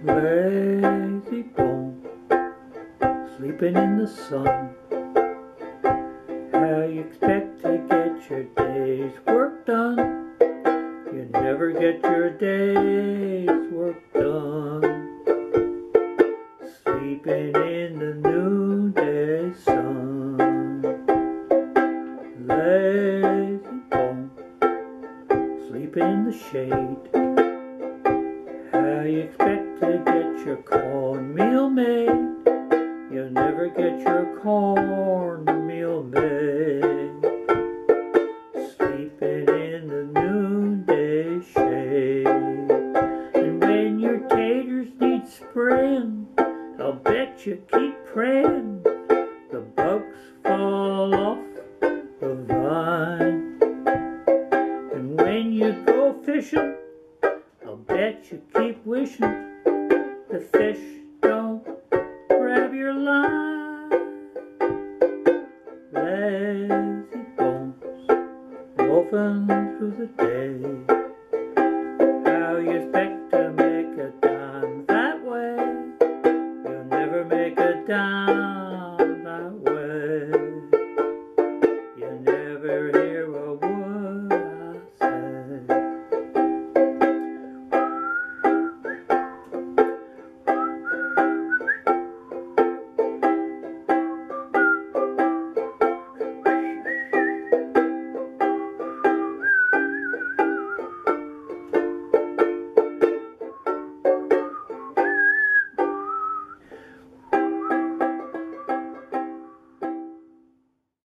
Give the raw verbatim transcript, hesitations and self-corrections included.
Lazy bone, sleeping in the sun. How you expect to get your day's work done? You never get your day's work done. Sleeping in the noonday sun. Lazy bone, sleeping in the shade. How you expect to get your cornmeal made? You'll never get your cornmeal made. Sleeping in the noonday shade. And when your taters need spraying, I'll bet you keep praying the bugs fall off the vine. And when you go fishing, I'll bet you keep wishing the fish don't grab your line. Lazy bones, loafing through the day. How you expect to make